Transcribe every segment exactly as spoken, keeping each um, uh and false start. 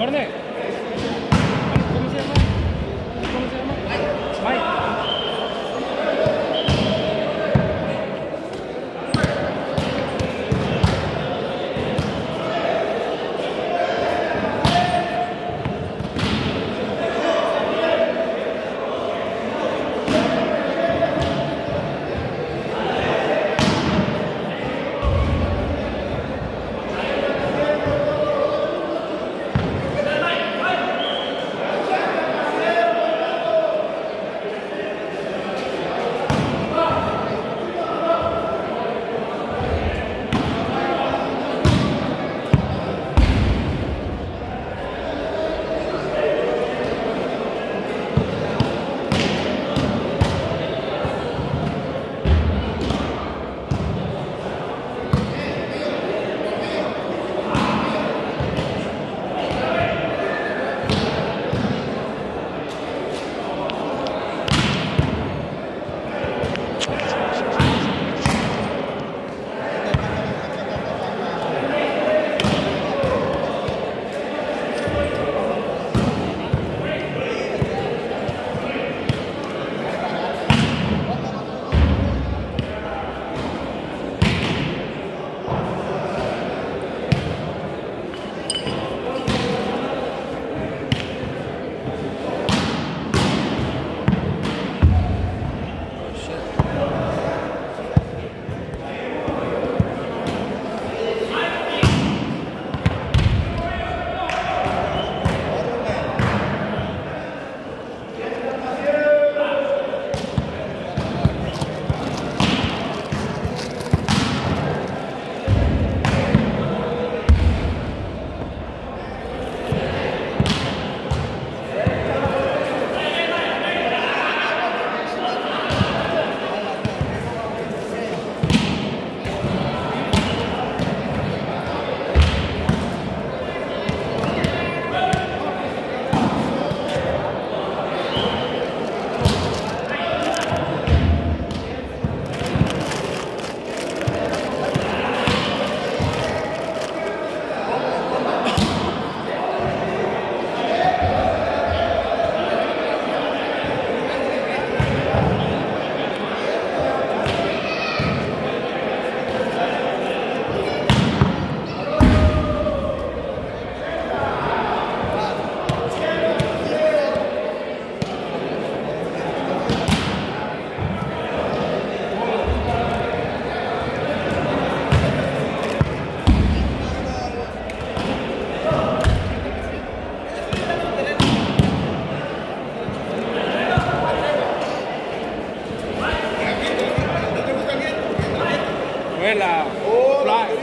Corne. ¿Cómo se llama? ¿Cómo se llama? Mike. Mike. La oh, fly.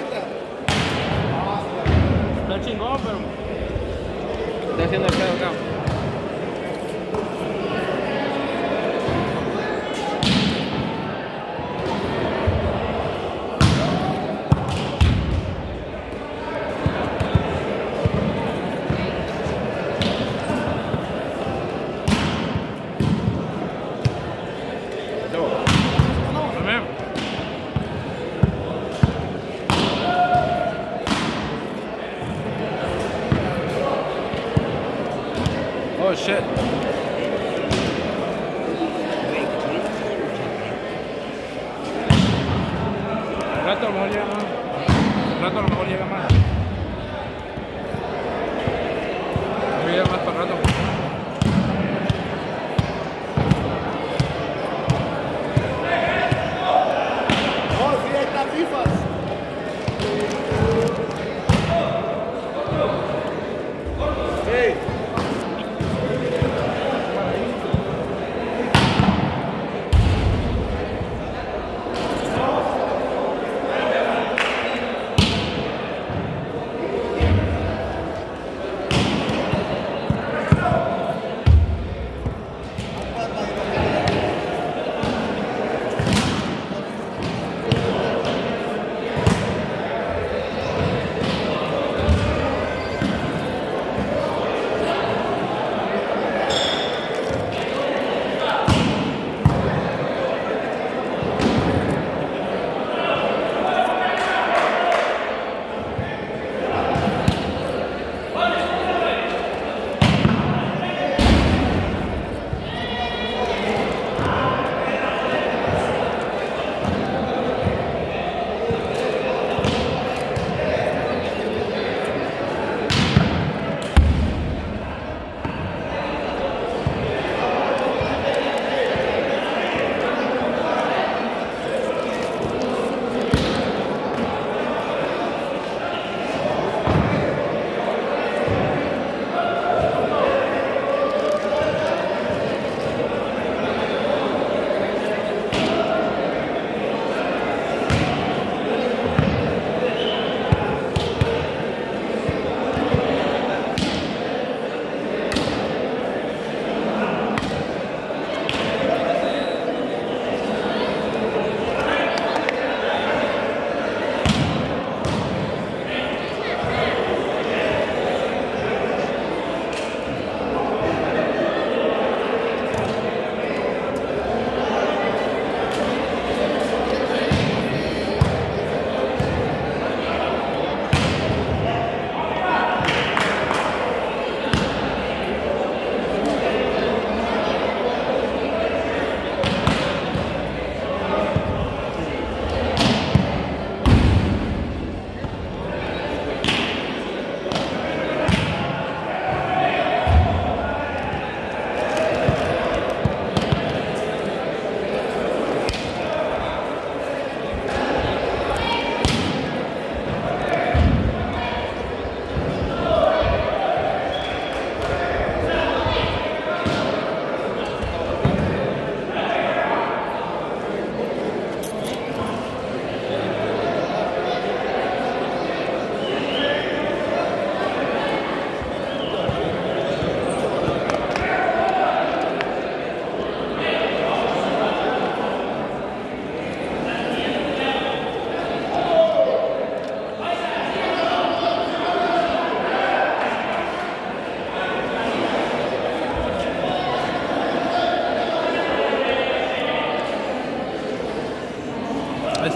Está chingón, pero está haciendo el pedo acá. Oh shit. Un rato a lo mejor llega más. Un rato a lo mejor llega más. Voy a llegar más para el rato. Oh, sí, ahí está Fifas. Hey.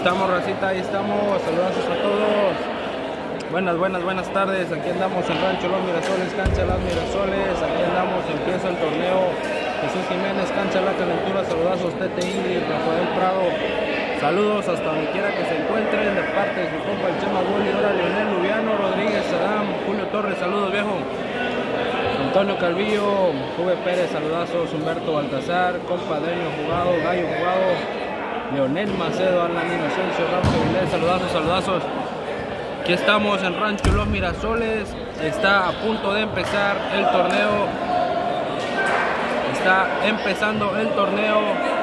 estamos, racita, ahí estamos. Saludos a todos. Buenas, buenas, buenas tardes. Aquí andamos en Rancho Los Mirasoles, cancha Las Mirasoles. Aquí andamos, empieza el torneo. Jesús Jiménez, cancha La Calentura. Saludazos, Tete Ingrid, Rafael Prado. Saludos hasta donde quiera que se encuentren. De parte de su compa el Chema Boli, ahora Leonel Lubiano, Rodríguez, Sadam, Julio Torres. Saludos, viejo. Antonio Calvillo, Juve Pérez, saludazos. Humberto Baltazar, compa Deño jugado, Gallo jugado. Leonel Macedo, Alan Inocencio, Ramón Vilés, saludazos, saludazos. Aquí estamos en Rancho Los Mirasoles. Está a punto de empezar el torneo. Está empezando el torneo.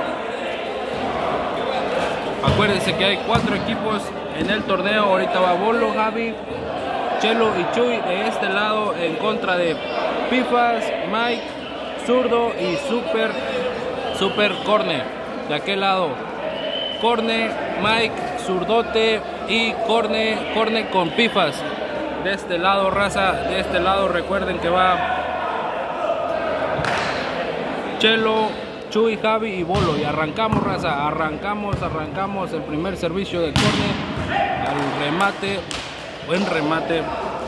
Acuérdense que hay cuatro equipos en el torneo. Ahorita va Bolo, Javi, Chelo y Chuy de este lado en contra de Pifas, Mike, Zurdo y Super Super Corne. De aquel lado, Corne, Mike, Zurdote y Corne, Corne con Pifas. De este lado, raza, de este lado recuerden que va Chelo, Chuy, Javi y Bolo. Y arrancamos, raza, arrancamos, arrancamos el primer servicio de Corne al remate, buen remate.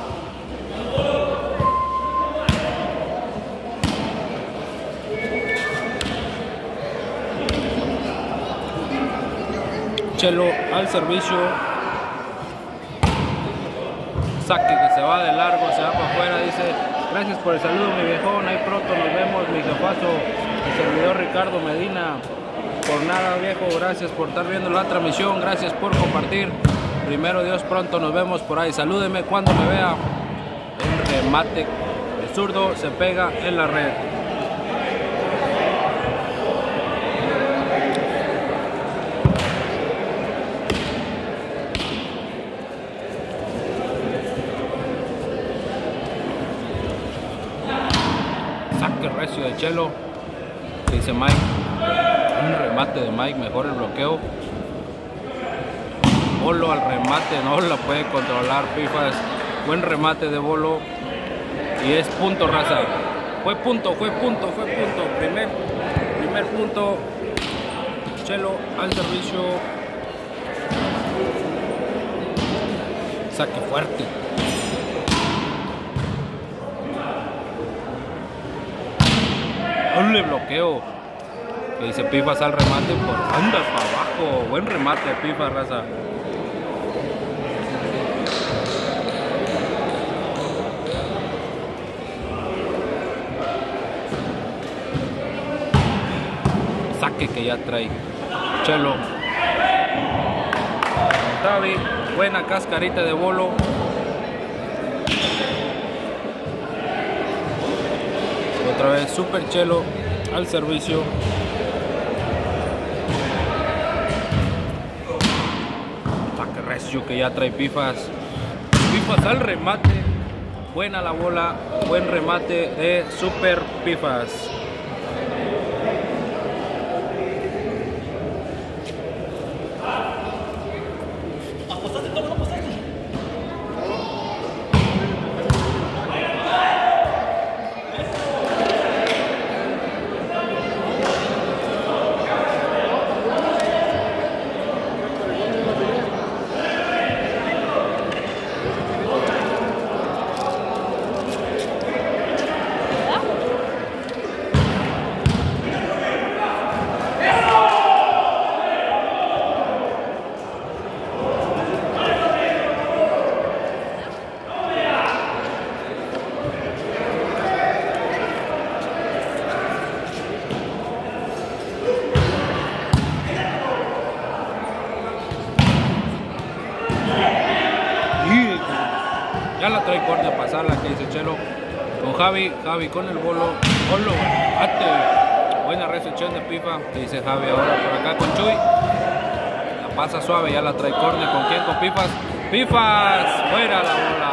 Chelo al servicio, saque que se va de largo, se va para afuera, dice, gracias por el saludo mi viejón, ahí pronto nos vemos mi jefazo, el servidor Ricardo Medina. Por nada viejo, gracias por estar viendo la transmisión, gracias por compartir, primero Dios pronto nos vemos por ahí, salúdeme cuando me vea. El remate, el zurdo se pega en la red. Recio de Chelo, que dice Mike, un remate de Mike, mejor el bloqueo. Bolo al remate, no la puede controlar Pifas, buen remate de Bolo y es punto, raza. Fue punto, fue punto, fue punto, primer, primer punto. Chelo al servicio, saque fuerte. Le bloqueo, que dice Pifas al remate, por anda para abajo, buen remate de Pifas, raza. Saque que ya trae Chelo. Javi, buena cascarita de Bolo. Otra vez Super Chelo al servicio. Saque recio que ya trae Pifas. Pifas al remate. Buena la bola. Buen remate de Super Pifas. Ya la trae corte a pasarla, que dice Chelo. Con Javi, Javi con el bolo. Bolo, ate. Buena recepción de Pifa, que dice Javi ahora por acá con Chuy. La pasa suave, ya la trae corte. ¿Con quién? Con Pifas. Pifas, fuera la bola.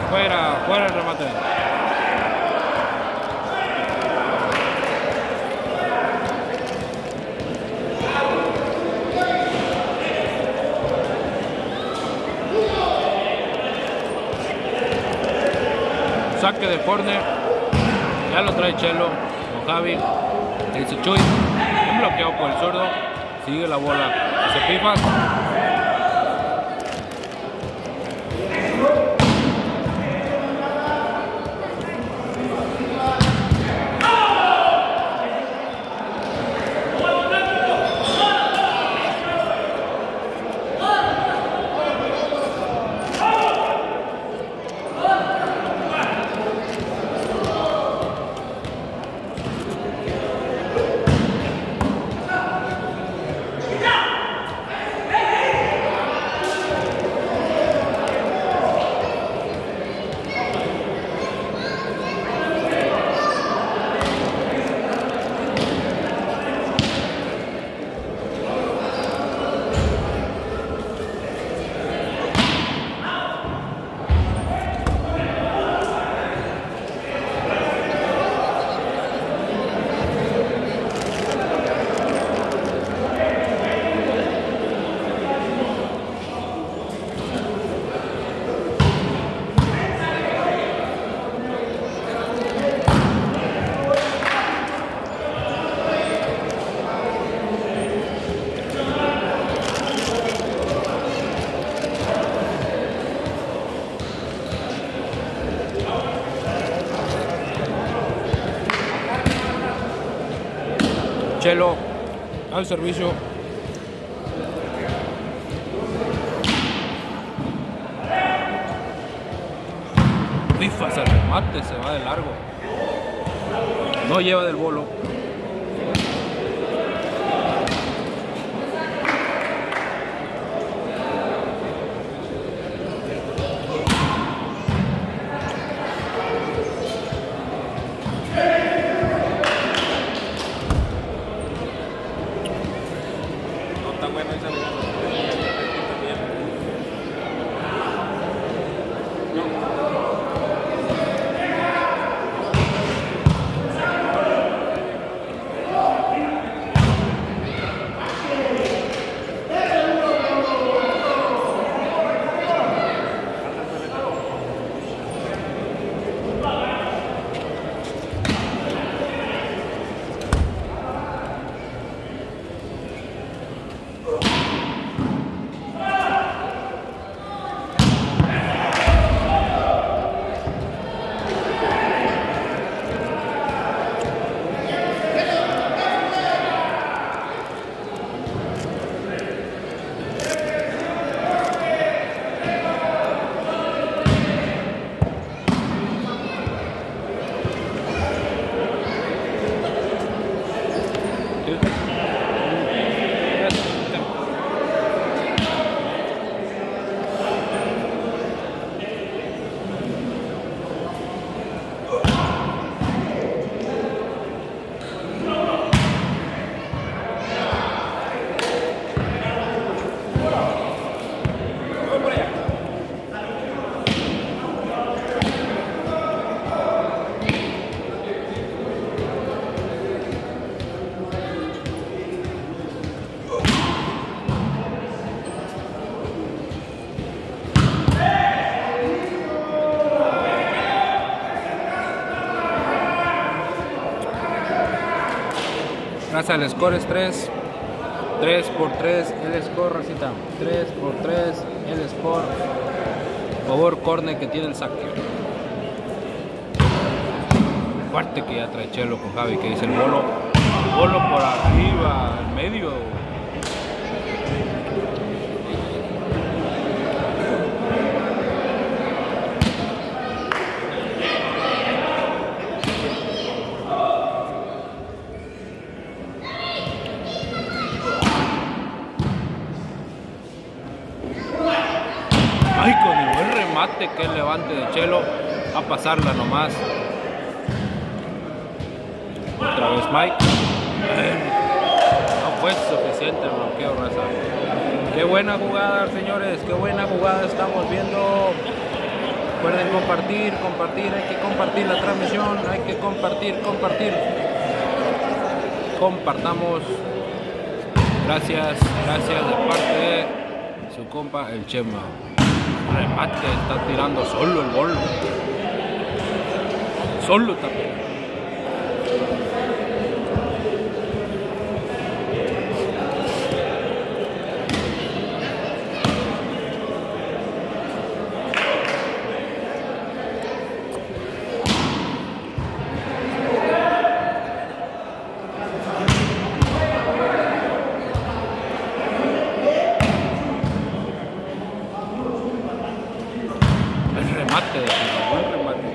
Fuera, fuera el remate. Saque de córner. Ya lo trae Chelo con Javi. Dice Chuy. Un bloqueo por el zurdo. Sigue la bola. Dice Pifas. Chelo al servicio. Pifas el remate, se va de largo. No lleva del bolo. El score es tres. tres por tres el score, racita. tres por tres el score. Por favor, córner que tiene el saque. Fuerte que ya trae Chelo con Javi, que dice el bolo. Bolo por arriba, al medio. Que el levante de Chelo a pasarla nomás. Otra vez Mike. No fue suficiente el bloqueo, raza. Qué buena jugada, señores. Qué buena jugada estamos viendo. Recuerden compartir, compartir, hay que compartir la transmisión, hay que compartir, compartir. Compartamos. Gracias, gracias de parte de su compa el Chema. Remate, está tirando solo el bolo. Solo está tirando. Remate, buen remate.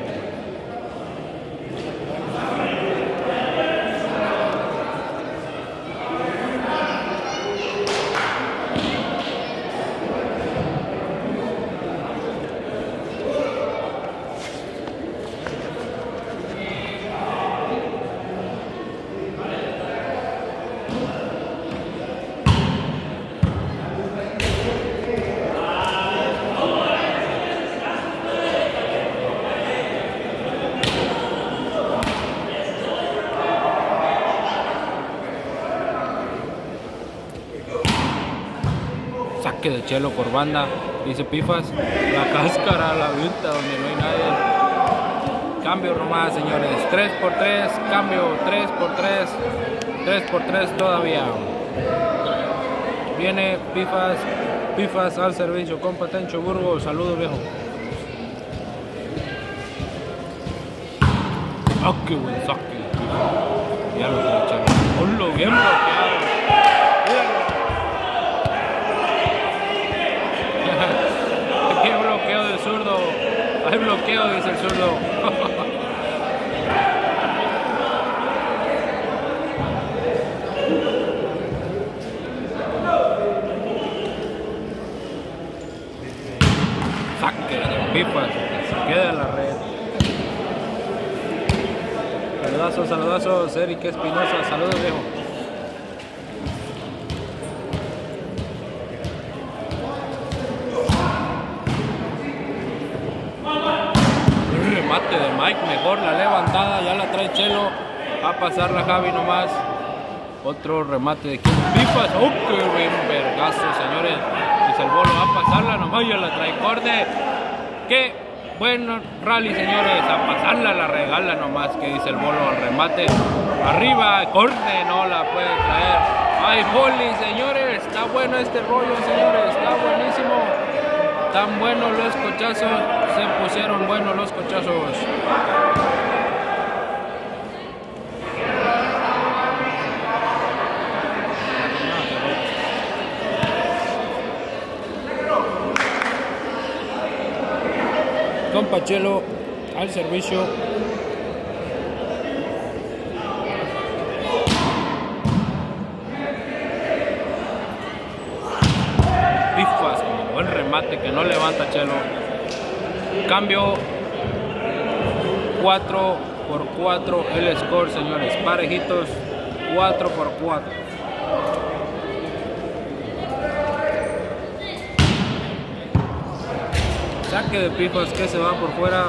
Saque de Chelo por banda, dice Pifas, la cáscara a la vista donde no hay nadie. Cambio nomás, señores, tres por tres, cambio, tres por tres, tres por tres todavía. Viene Pifas, Pifas al servicio, compa Tencho Burgos, saludos viejo. Ah, qué buen saque, ya lo trae Chelo, ponlo bien bloqueado. Qué bloqueo del zurdo. Hay bloqueo, dice el zurdo. Saque de Pifas, que se queda en la red. Saludazos, saludazos, Eric Espinosa, saludos viejo. Remate de Mike, mejor la levantada, ya la trae Chelo, va a pasar la Javi nomás. Otro remate de Pifas, ¡oh, qué buen vergazo, señores! Dice el bolo, va a pasarla nomás, ya la trae Corde. ¡Qué buen rally, señores! A pasarla, la regala nomás, que dice el bolo, al remate. Arriba, Corde, no la puede traer. ¡Ay, boli, señores! Está bueno este rollo, señores, está buenísimo. Tan buenos los cochazos, se pusieron buenos los cochazos. Compa Chelo al servicio. Pifas, con buen remate que no levanta Chelo. Cambio cuatro por cuatro el score, señores. Parejitos, cuatro por cuatro. Saque de Pifas que se va por fuera.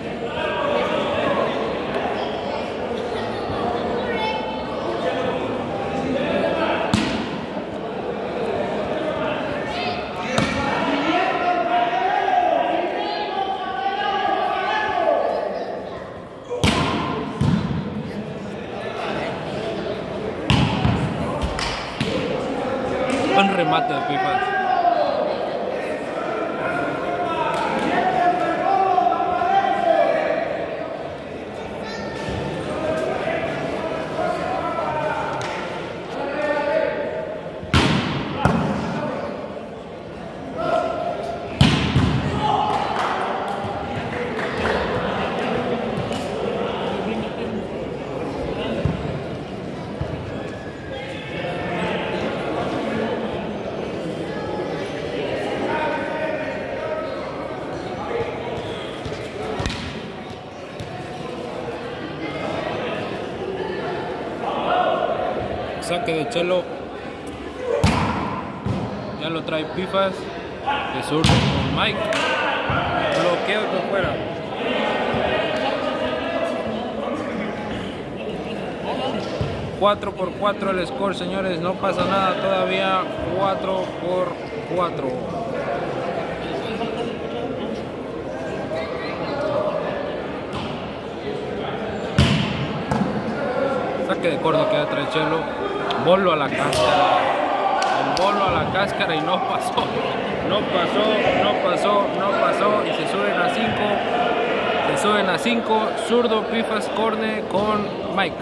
Buen remate de Pifas. Saque de Chelo, ya lo trae Pifas, de zurdo con Mike. Bloqueo y por fuera. cuatro por cuatro el score, señores. No pasa nada todavía. cuatro por cuatro. Saque de corto que trae Chelo. Bolo a la cáscara. El bolo a la cáscara y no pasó. No pasó, no pasó, no pasó. Y se suben a cinco. Se suben a cinco. Zurdo, Pifas, corne con Mike.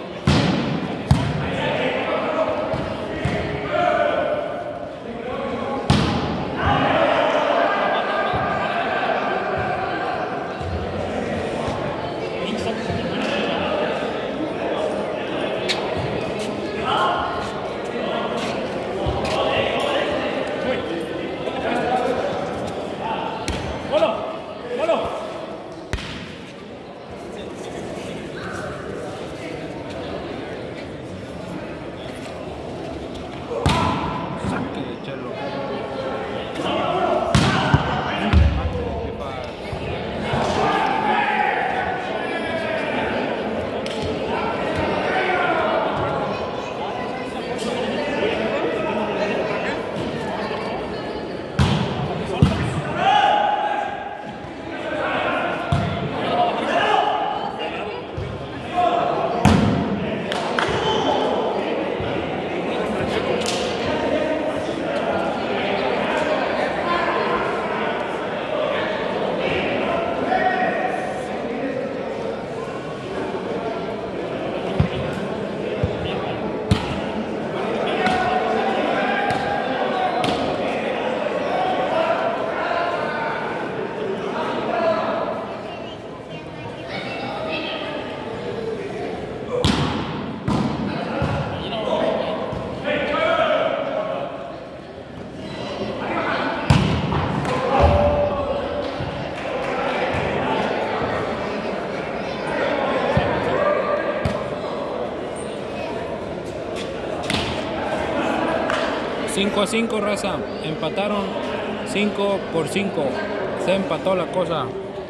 cinco a cinco, raza. Empataron cinco por cinco. Se empató la cosa.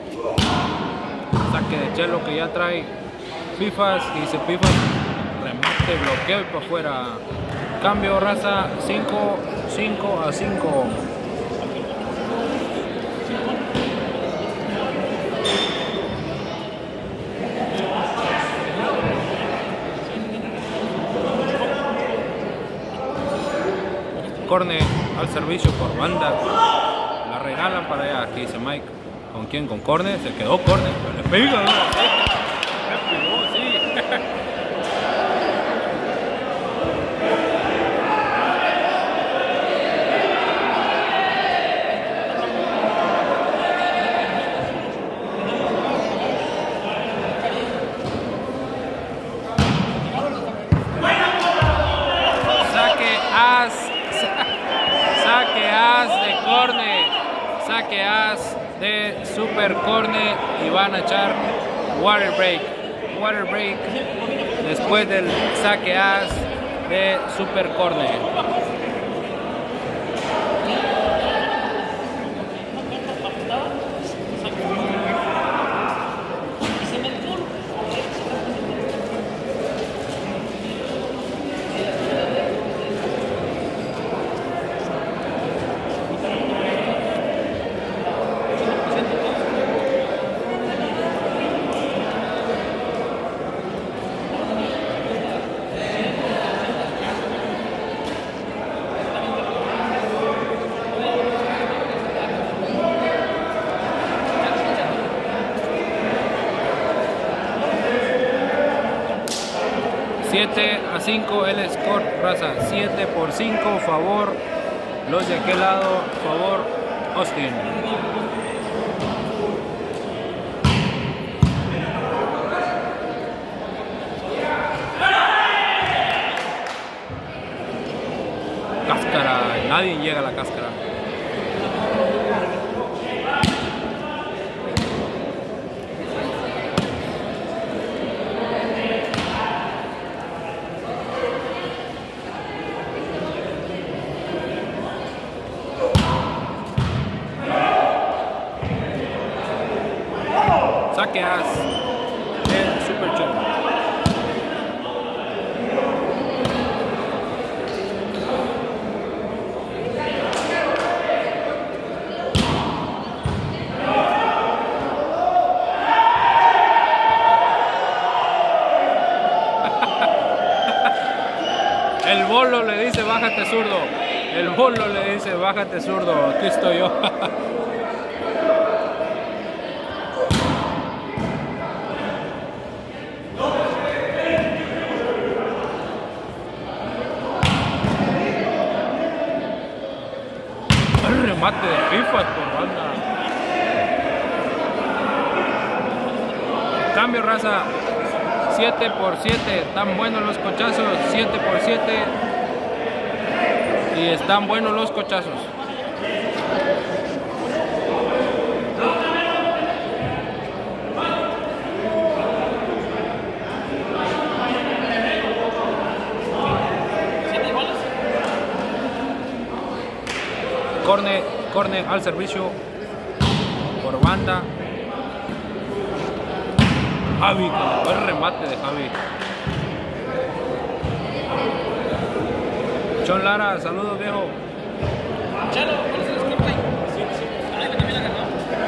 Saque de Chelo que ya trae Pifas. Y dice Pifas. Remate, bloqueo y para afuera. Cambio, raza. cinco a cinco. Corne al servicio por banda. La regalan para allá. Aquí dice Mike. ¿Con quién? Con Corne. Se quedó Corne. Le pega. ¿No? Le pegó, sí. Saque as. Saque as de Corne. Saque as de Super Corne. Y van a echar water break. Water break. Después del saque as de Super Corne. siete a cinco el score, raza. siete por cinco, favor los de aquel lado, favor Austin. Cáscara, nadie llega a la cáscara. Saque as. El Super Chelo. El bolo le dice bájate zurdo. El bolo le dice bájate zurdo. Aquí estoy yo. El remate de FIFA por banda. Cambio, raza. siete por siete, están buenos los cochazos, siete por siete y están buenos los cochazos. Corne, corne al servicio por banda. Javi, con el buen remate de Javi. John Lara, saludos viejo. Chelo, ¿cuál es el score ahí? Sí, sí. Ah, yo también la ganó.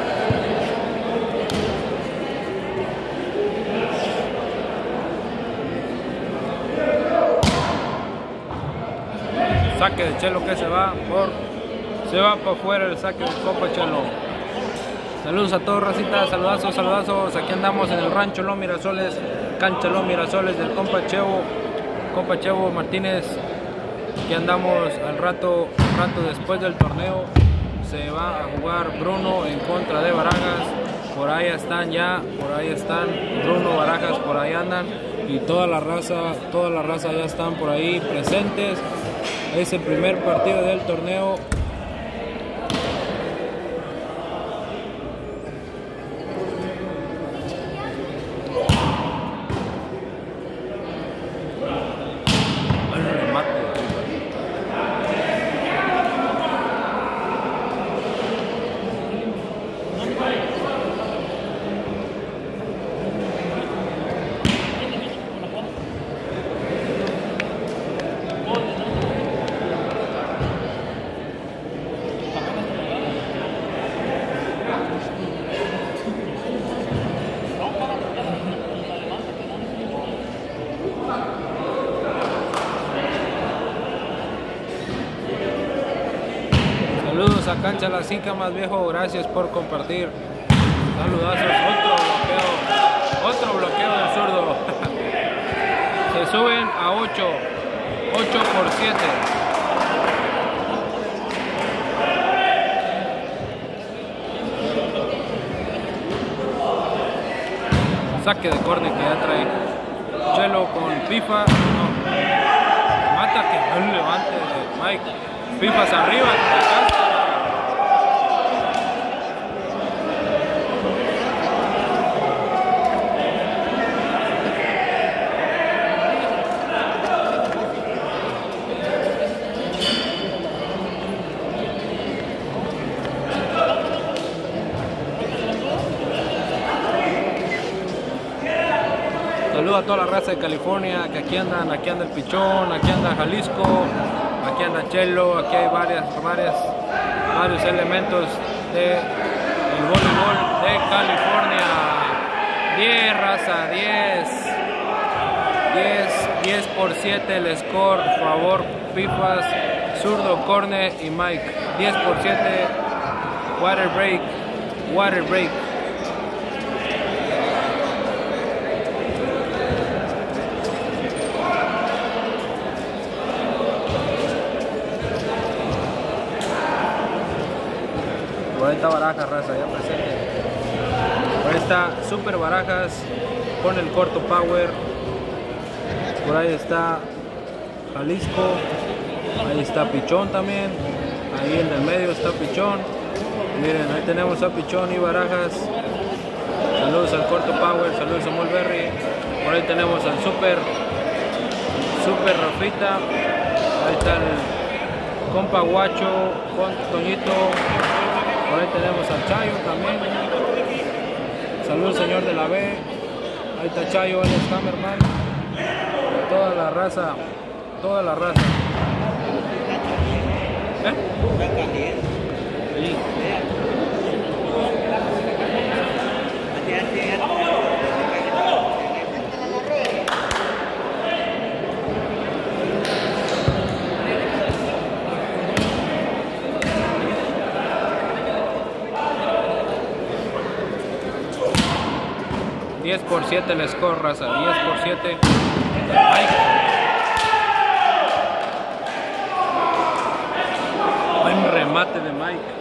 Saque de Chelo que se va por. Se va por fuera el saque del compa Chelo. Saludos a todos, racita, saludazos, saludazos. Aquí andamos en el rancho Los Mirasoles, cancha Los Mirasoles del compa Chevo, compa Chevo Martínez. Aquí andamos al rato, rato después del torneo. Se va a jugar Bruno en contra de Barajas. Por ahí están ya, por ahí están Bruno, Barajas, por ahí andan. Y toda la raza, toda la raza ya están por ahí presentes. Es el primer partido del torneo. Saludos a Cancha La Cica más viejo, gracias por compartir. Saludazos, otro bloqueo, otro bloqueo del zurdo. Se suben a ocho, ocho por siete. Saque de córner que ya trae Chelo con FIFA. No. Mata que no levante de Mike. Fifas arriba. Saludos a toda la raza de California, que aquí andan, aquí anda el Pichón, aquí anda Jalisco, aquí anda Chelo, aquí hay varias, varias, varios elementos del voleibol de California. diez raza, diez, diez, diez por siete el score, favor Pifas, zurdo, Corne y Mike. diez por siete, water break, water break. Por ahí está Barajas, raza, ya presente. Por ahí está Super Barajas con el corto power. Por ahí está Jalisco. Ahí está Pichón también. Ahí en el medio está Pichón. Miren, ahí tenemos a Pichón y Barajas. Saludos al corto power, saludos a Mulberry. Por ahí tenemos al Super, Super Rafita. Ahí está el compa Guacho con Toñito. Por ahí tenemos al Chayo también. Saludos, señor de la B. Ahí está Chayo, él es Hammerman. Toda la raza, toda la raza. ¿Eh? Sí. diez por siete el score, raza. diez por siete. Mike. Buen remate de Mike.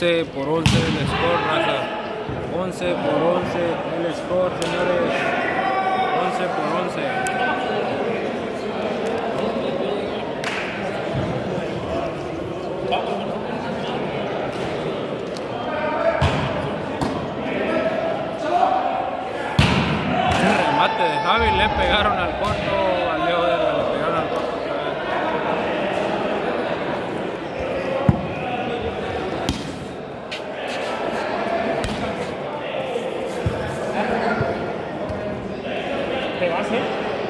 once por once el score, raza. once por once el score, señores. once por once. Remate de Javi, le pegaron al corto, al Leo Edgar, le pegaron al corto. ¿Te vas, eh?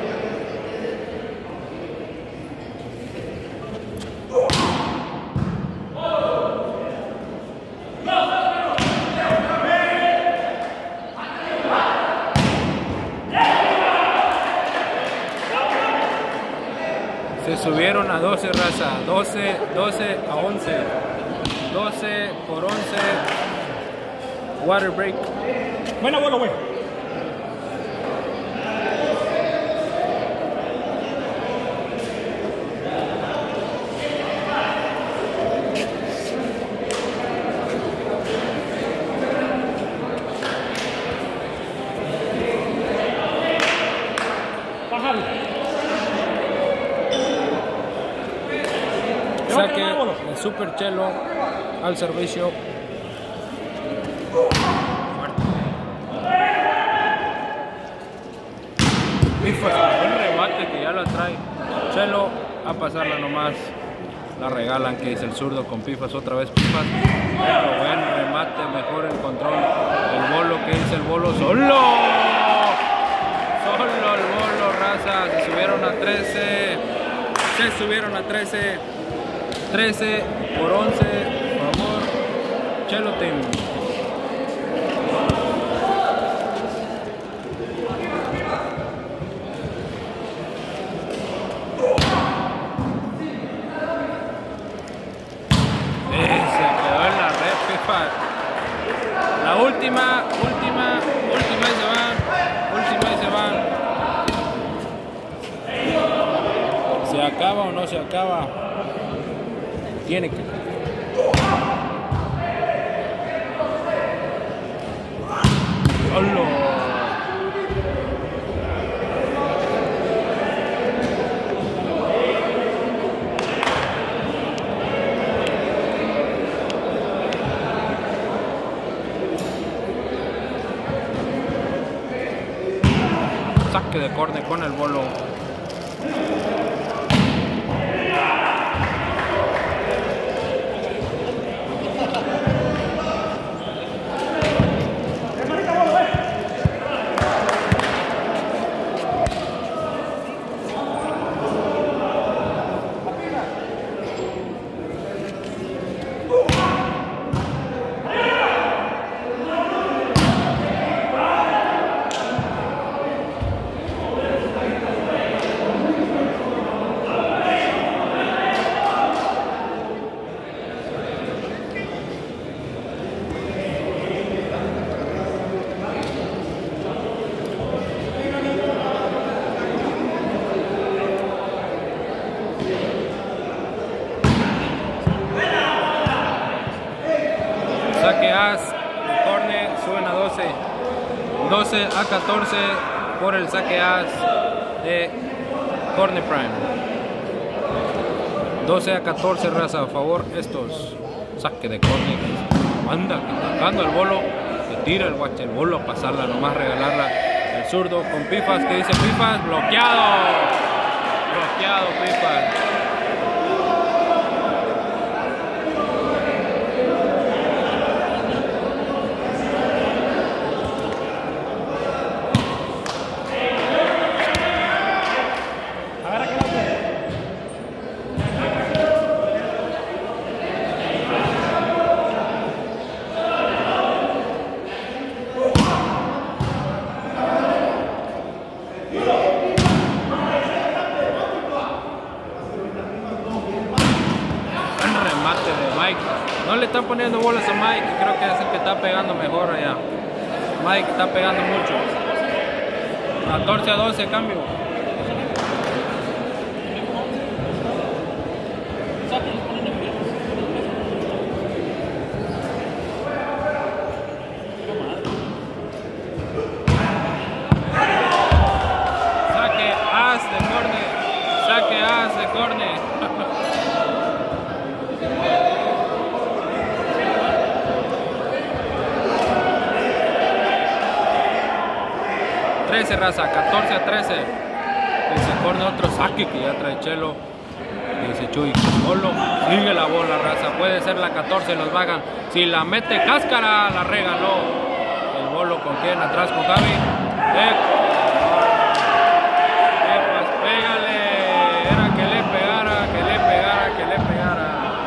Se subieron a doce, raza. doce, doce a once. doce por once. Water break. Buena bola, güey. Bájale. Saque de Super Chelo al servicio. Pifas, buen remate que ya la trae Chelo a pasarla nomás. La regalan, que es el zurdo con Pifas, otra vez Pifas. Otro buen remate, mejor el control. El bolo, que es el bolo solo. Solo el bolo, raza. Se subieron a trece. Se subieron a trece. trece por once, por favor, Chelo Team. Eh, se quedó en la red, Pifa. La última, última, última y se van, última y se van. ¿Se acaba o no se acaba? Tiene que. ¡Hola! Saque de córner con el bolo. Saque as, el córner, suben a doce. doce a catorce por el saque as de Corner Prime. doce a catorce, raza, a favor estos. Saque de córner. Anda, tocando el bolo. Se tira el guache, el bolo a pasarla, nomás regalarla. El zurdo con Pifas, que dice Pifas, bloqueado. Bloqueado, Pifas. No le están poniendo bolas a Mike, creo que es el que está pegando mejor allá. Mike está pegando mucho. catorce a doce, cambio. trece, raza, catorce a trece. Que se corne otro saque que ya trae Chelo. Dice Chuy, Bolo, sigue la bola, raza. Puede ser la catorce, los bajan. Si la mete Cáscara, la regaló. El Bolo con quien atrás con Javi. Eh, Pégale, era que le pegara, que le pegara, que le pegara.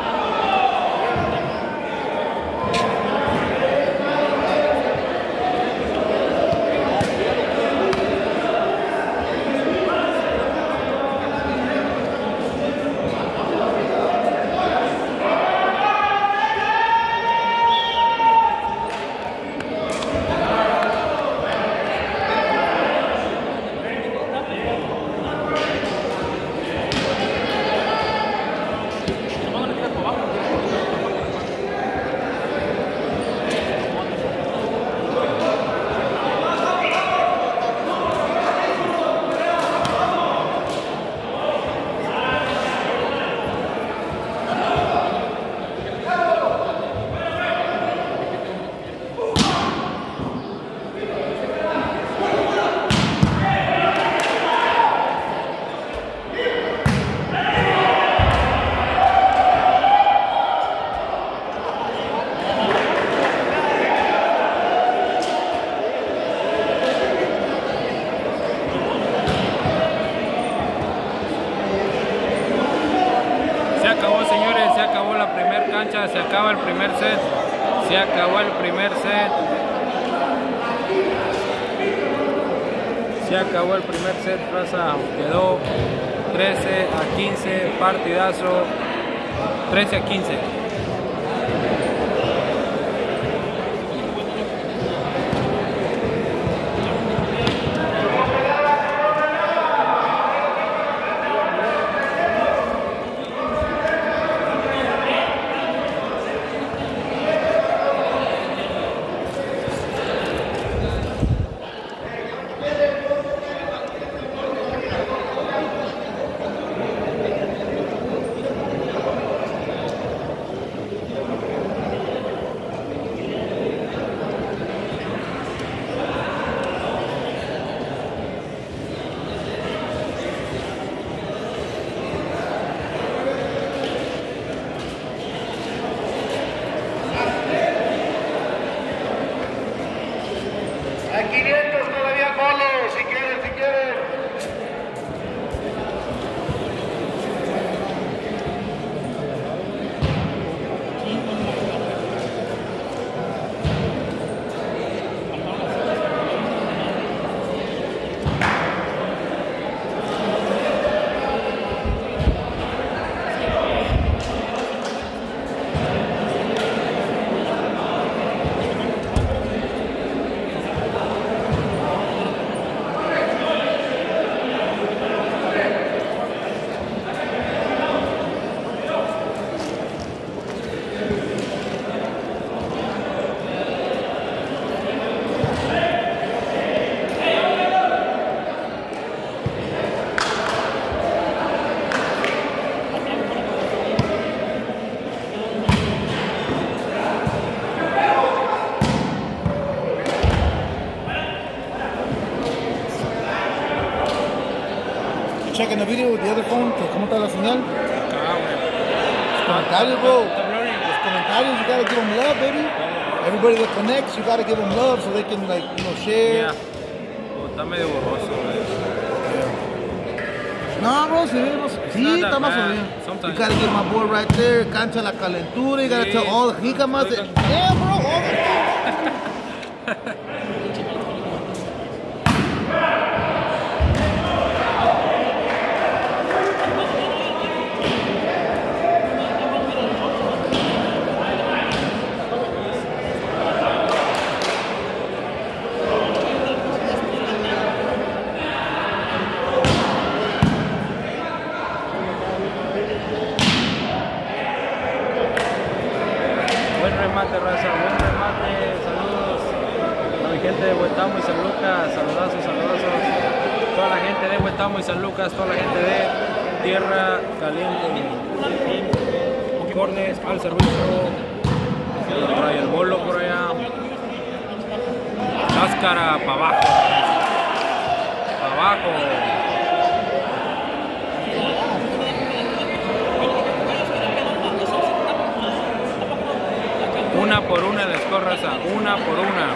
Se acaba el primer set, se acabó el primer set, se acabó el primer set, raza, quedó trece a quince, partidazo, trece a quince. Checking the video with the other phone, que cómo está la señal. Los comentarios, bro. Los comentarios, you gotta give them love, baby. Everybody that connects, you gotta give them love so they can, like, you know, share. Yeah. Oh, está medio borroso, no, bro, si vemos, sí, está más o menos. You gotta get my boy right there, cancha la calentura. You gotta tell all the jicamas that, yeah, bro, all the things. remate, raza, buen remate, saludos a mi gente de Huetamo y San Lucas, saludazos, saludazos, toda la gente de Huetamo y San Lucas, toda la gente de Tierra Caliente, Cornes al servicio, trae el bolo por allá, Cáscara para abajo. abajo. Una por una el score, raza, una por una.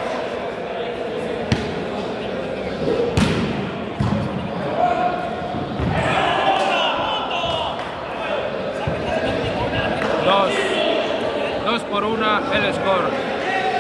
Dos. Dos por una el score.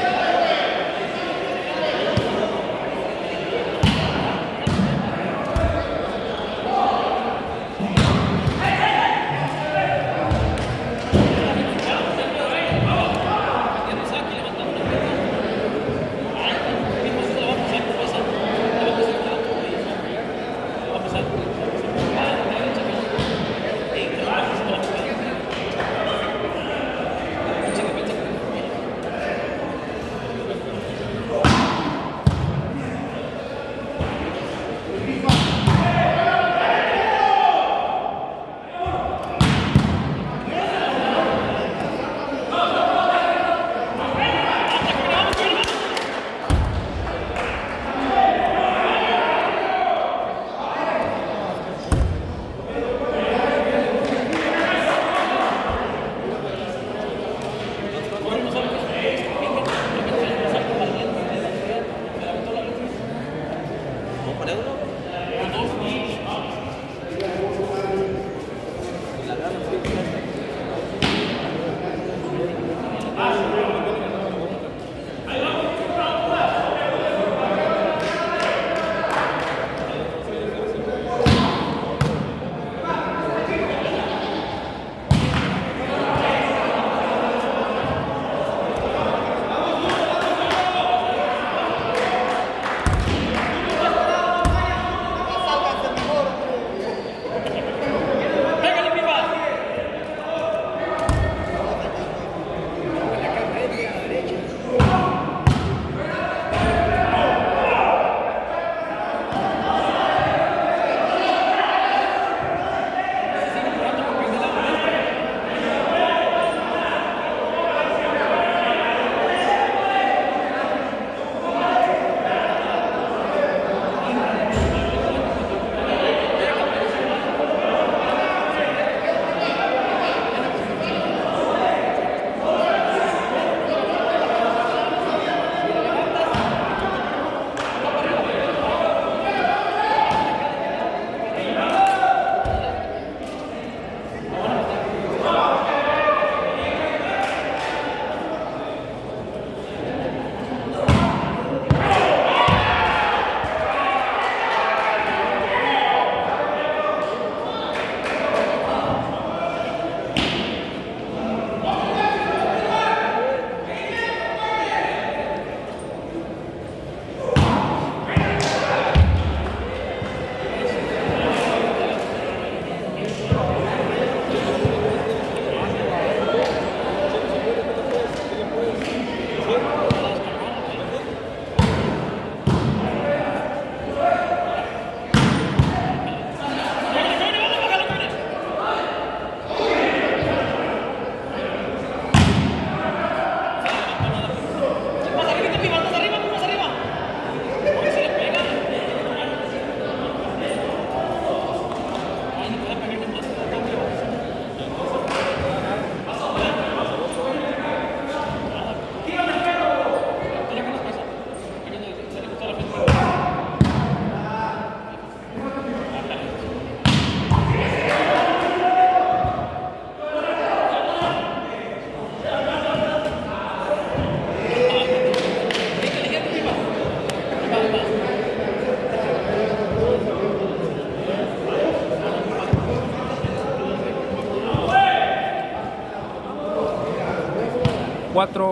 cuatro.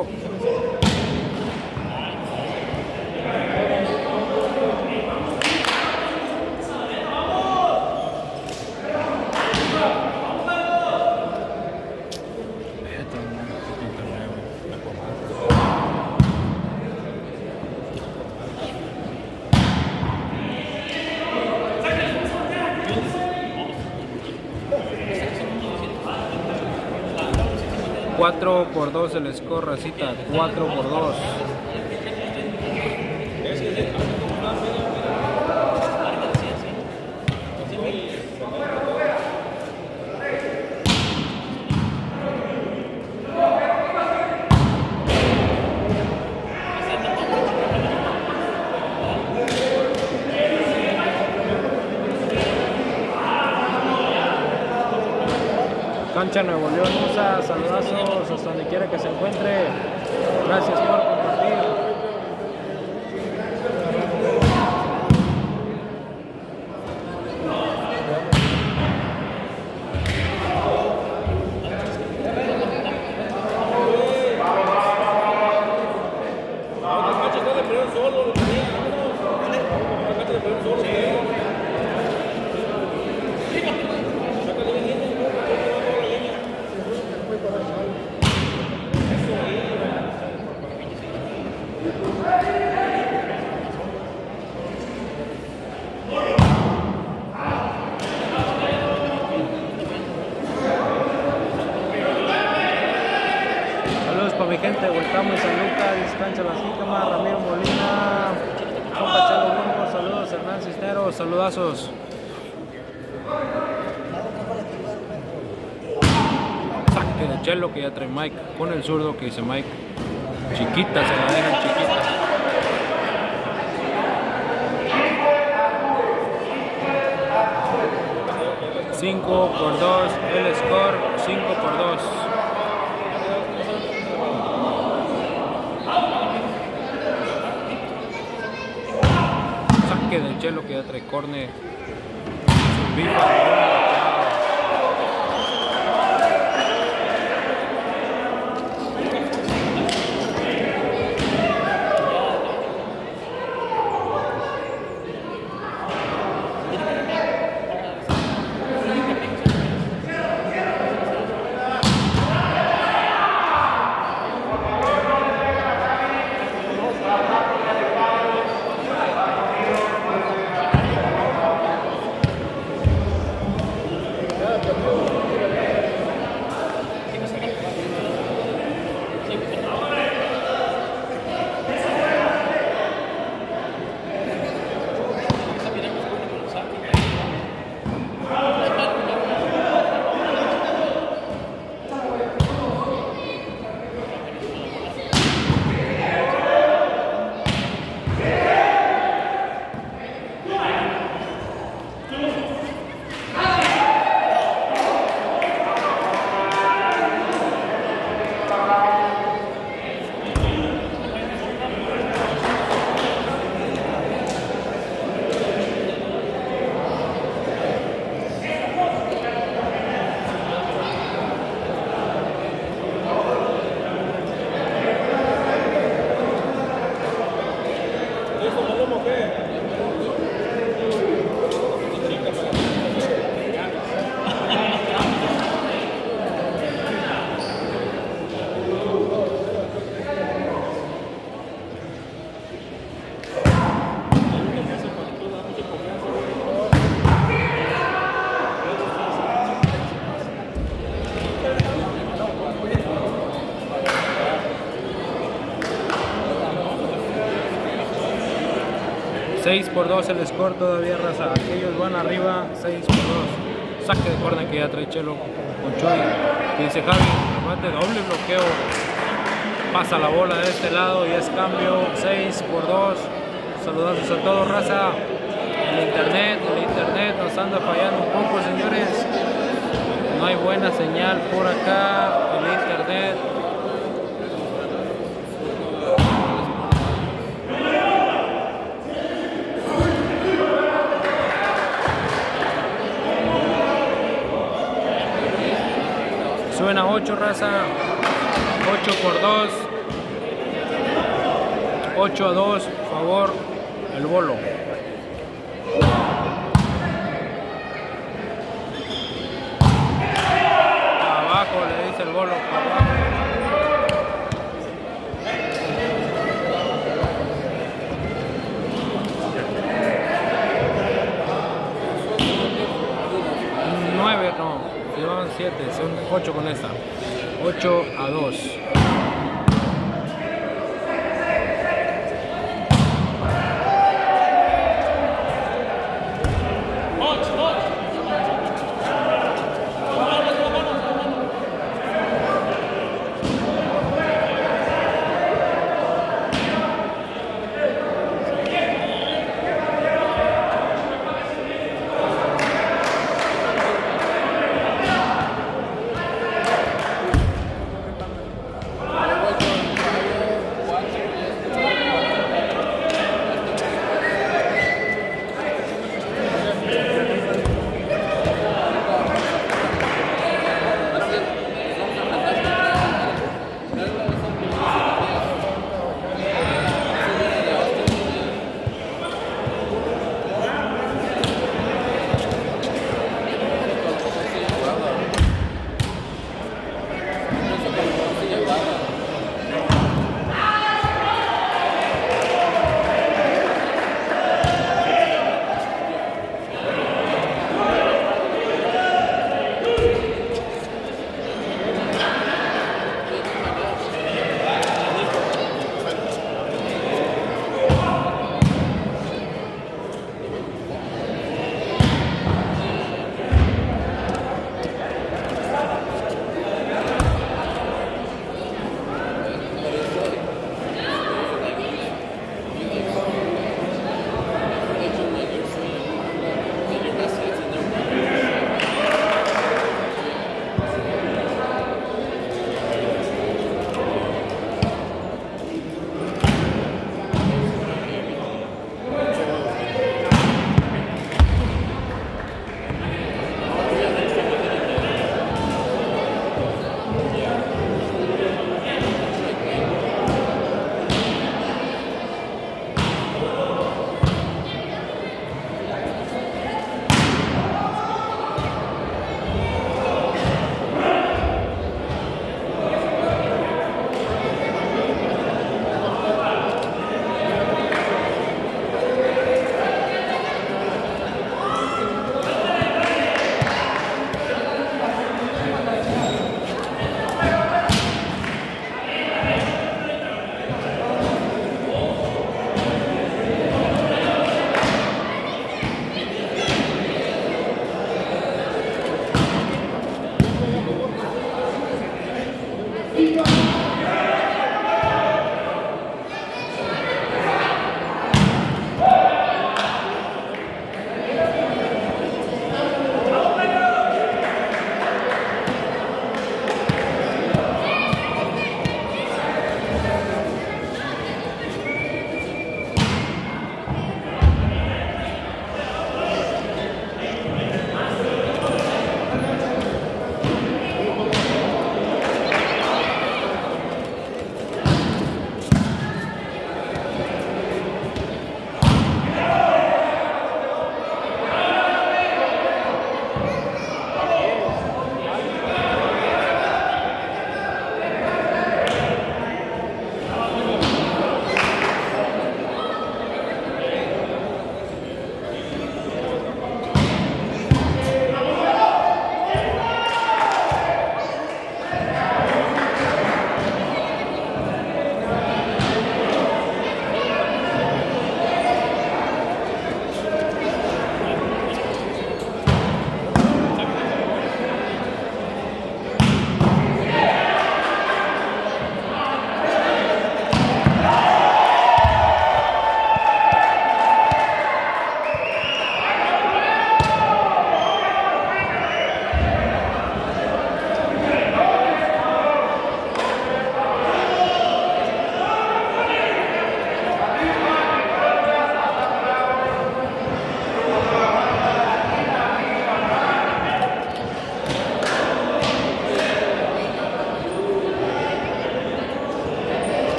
cuatro por dos el score, racita. cuatro por dos. Cancha Nuevo León, U S A, saludazos hasta donde quiera que se encuentre. Gracias por compartir. Para mi gente, Huelcamo y San Lucas, Cancha Las Jícamas, Ramiro Molina, compa Chalo Burgos, saludos, Hernán Cisneros, saludazos. Saque de Chelo que ya trae Mike, con el zurdo que dice Mike, chiquita, se la dejan chiquita. cinco por dos, el score, cinco por dos. Saque del Chelo que ya trae corne. seis por dos el score todavía, raza. Aquellos van arriba, seis por dos. Saque de corner que ya trae Chelo con Chuy. Que dice Javi, mate doble bloqueo. Pasa la bola de este lado y es cambio. seis por dos. Saludazos a todos, raza. El internet, el internet nos anda fallando un poco, señores. No hay buena señal por acá. El internet. Suena ocho, raza. ocho por dos. ocho a dos. Favor, el bolo. Abajo le dice el bolo. Abajo. nueve, no. Llevan siete, son ocho con esta. ocho a dos.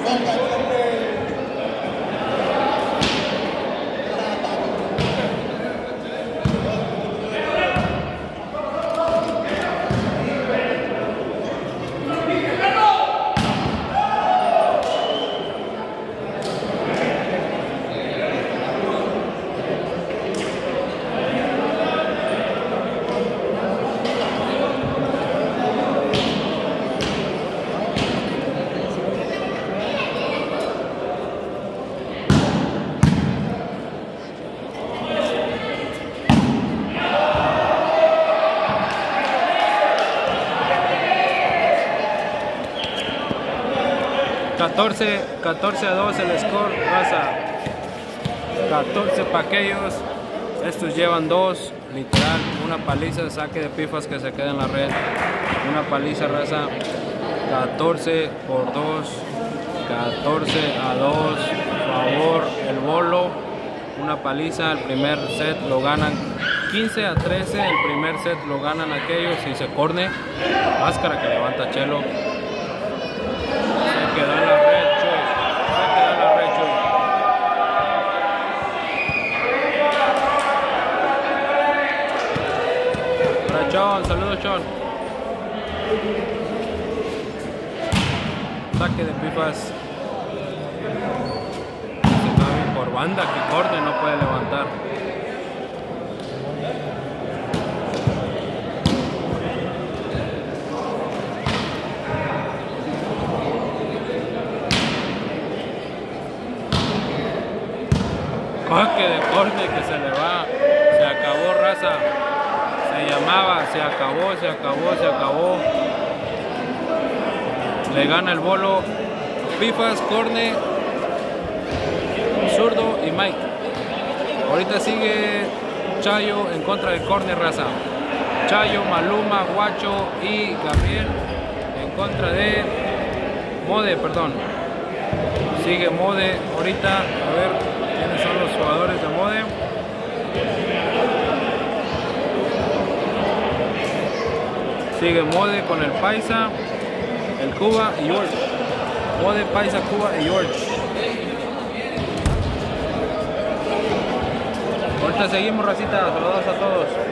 catorce, catorce a dos el score, raza. catorce para aquellos. Estos llevan dos, literal, una paliza, saque de pifas que se queda en la red. Una paliza, raza. catorce por dos, catorce a dos, favor el bolo. Una paliza, el primer set lo ganan quince a trece, el primer set lo ganan aquellos y se corne. Máscara que levanta Chelo. Se quedó en la red, Chuy. Se quedó en la red, Chuy. Para Chon, saludos Chon. Saque de pifas. Se va bien por banda, que corne, no puede levantar. Saque de corne que se le va. Se acabó, raza. Se llamaba, se acabó, se acabó, se acabó. Le gana el bolo. Pifas, corne, zurdo y Mike. Ahorita sigue Chayo en contra del corne, raza. Chayo, Maluma, Guacho y Gabriel en contra de Mode, perdón. Sigue Mode ahorita. A ver quiénes son los jugadores de Mode. Sigue Mode con el Paisa, el Cuba y George. Mode, Paisa, Cuba y George. Ahorita seguimos, racita. Saludos a todos.